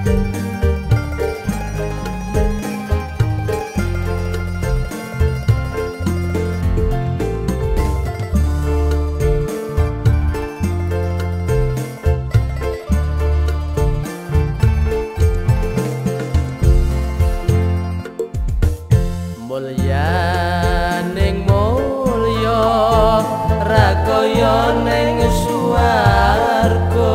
Mulya ning mulya ra kaya ning swarga.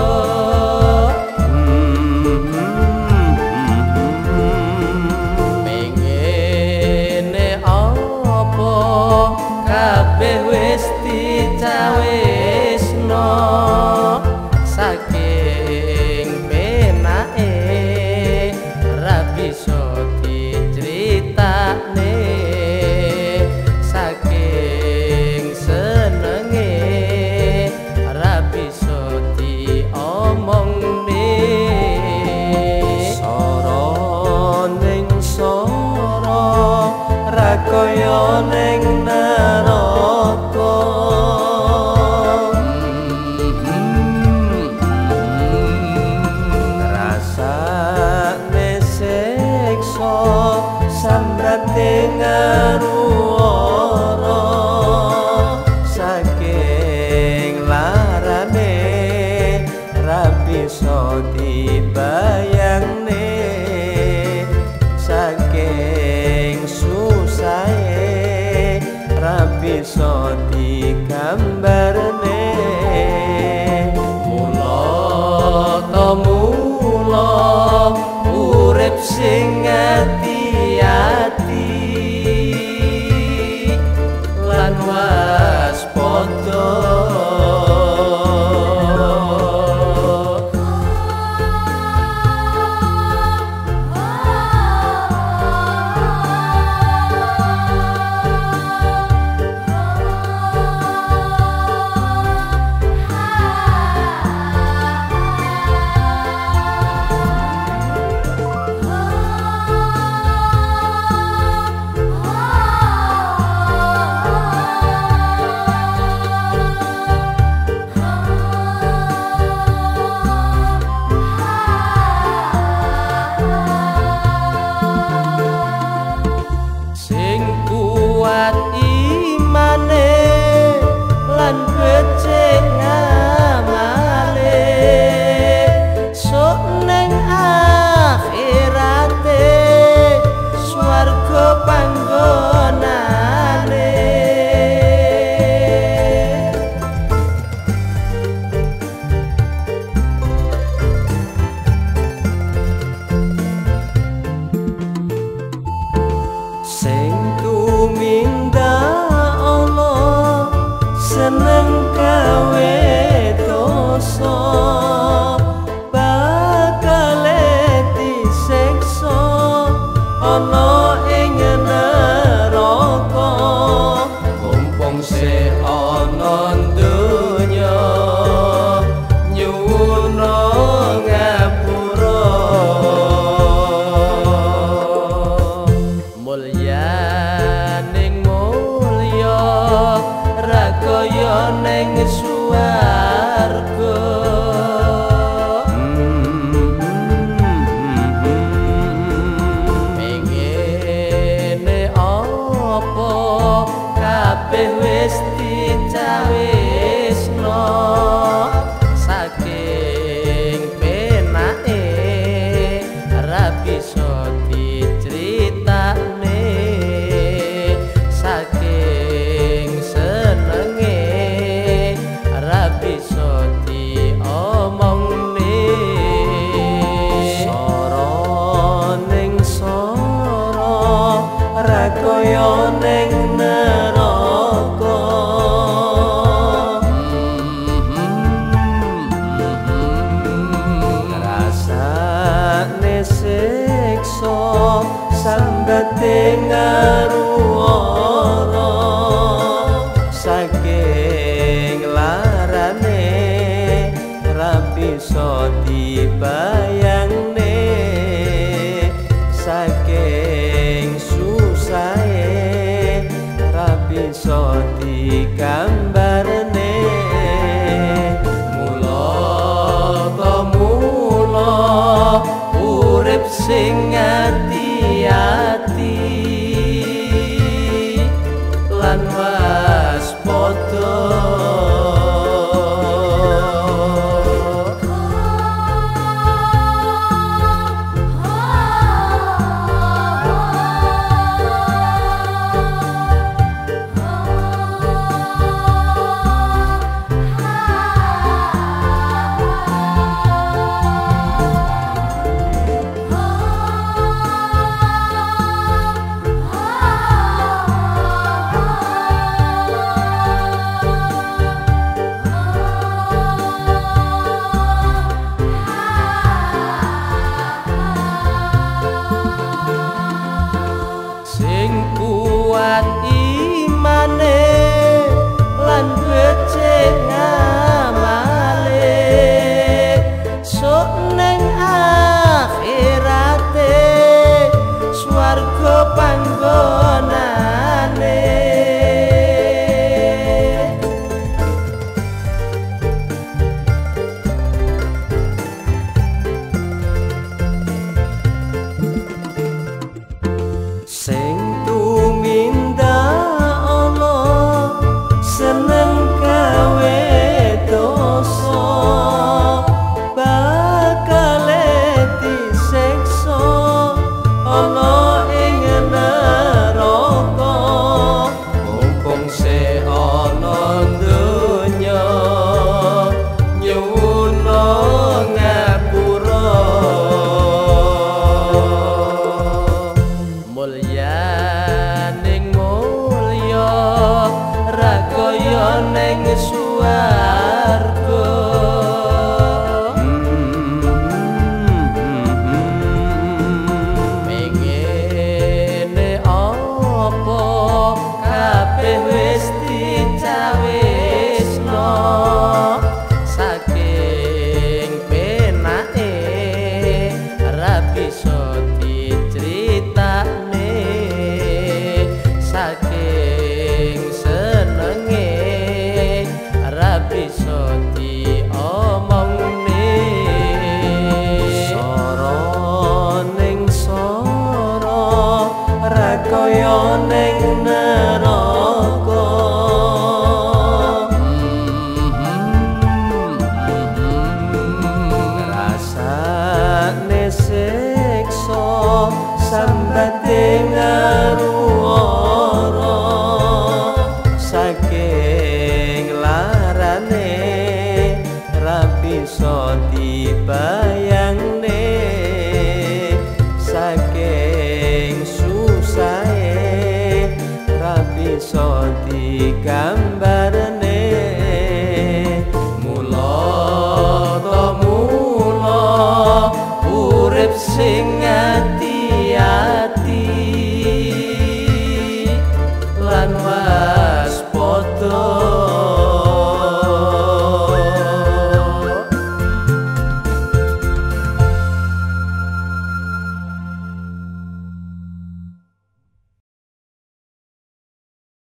Pengene apa kabeh wis dicawesno saking penake ra bisa diceritakne, saking senenge ra bisa diomongne. Sara ning sara ra kaya ning neraka. Rasane siksa sambrate ngaruara saking larane ra bisa dibayangne, saking susahe ra bisa digambarne. Mula urip sing ati-ati lan waspada. Kuat imane lan becik ngamale sok ning akhirate swarga panggonane. Seneng gawe dosa bakal disiksa ana ing neraka. Mumpung se ana donya nyuwuna ngapura. Mulya ning mulya ra kaya ning swarga. Pengene apa kabeh wis dicawesno saking penake ra bisa diceritakne, saking senenge ra bisa diomongne. Sara ning sara ra kaya ning neraka. Rasane siksa sambate ngaruara saking larane ra bisa dibayangne, saking susahe ra bisa digambarne. Mula rasane siksa sambate ngaruara saking larane ra bisa dibayangne saking susahe ra bisa digambar